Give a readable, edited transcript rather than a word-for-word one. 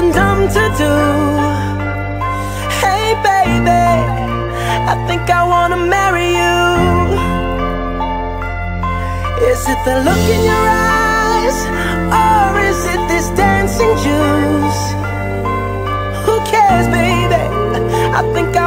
something dumb to do. Hey baby, I think I wanna marry you. Is it the look in your eyes, or is it this dancing juice? Who cares, baby? I think